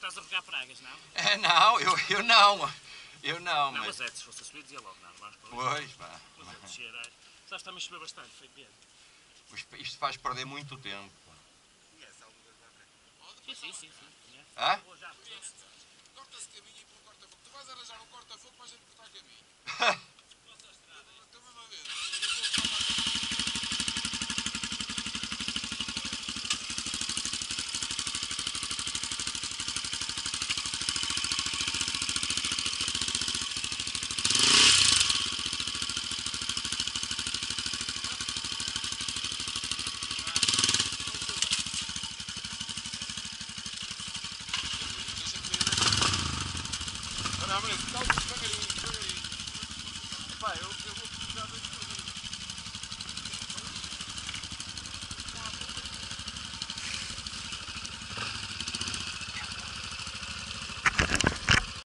estás a regar pragas, não? É, não, eu não. Eu não, Não, mas... mas é, se fosse a subir, dizia logo, não, não vamos para ali. Pois, pá. Mas é, descer, é. Sabes, também choveu bastante, foi mesmo. Isto faz perder muito tempo. Conhece algum lugar para a frente? Sim. Conheço. Hã? Vou já. Corta-se caminho e põe um corta-fogo. Tu vais arranjar um corta-fogo para a gente cortar caminho. Estou mesmo a ver. Não, mas calma, devagarinho. Pá, eu